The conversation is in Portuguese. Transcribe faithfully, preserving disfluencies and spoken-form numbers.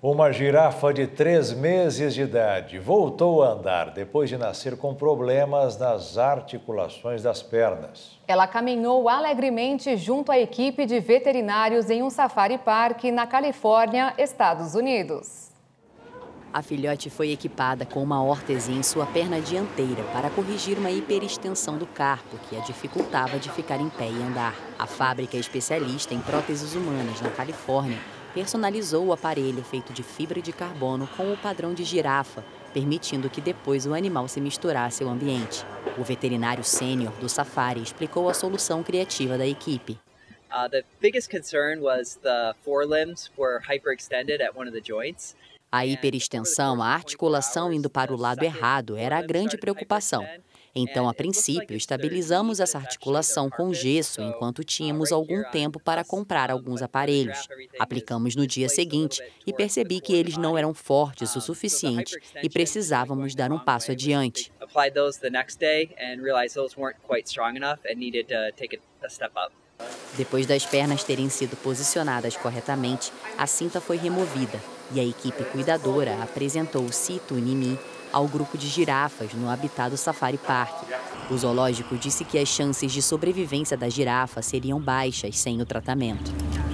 Uma girafa de três meses de idade voltou a andar depois de nascer com problemas nas articulações das pernas. Ela caminhou alegremente junto à equipe de veterinários em um safari park na Califórnia, Estados Unidos. A filhote foi equipada com uma órtese em sua perna dianteira para corrigir uma hiperextensão do carpo que a dificultava de ficar em pé e andar. A fábrica especialista em próteses humanas na Califórnia personalizou o aparelho feito de fibra de carbono com o padrão de girafa, permitindo que depois o animal se misturasse ao ambiente. O veterinário sênior do safari explicou a solução criativa da equipe. Uh, the biggest concern was the forelimbs were hyperextended at one of the joints. A hiperextensão, a articulação indo para o lado errado, era a grande preocupação. Então, a princípio, estabilizamos essa articulação com gesso enquanto tínhamos algum tempo para comprar alguns aparelhos. Aplicamos no dia seguinte e percebi que eles não eram fortes o suficiente e precisávamos dar um passo adiante. Depois das pernas terem sido posicionadas corretamente, a cinta foi removida e a equipe cuidadora apresentou o Situ Nimi ao grupo de girafas no habitat do Safari Park. O zoológico disse que as chances de sobrevivência da girafa seriam baixas sem o tratamento.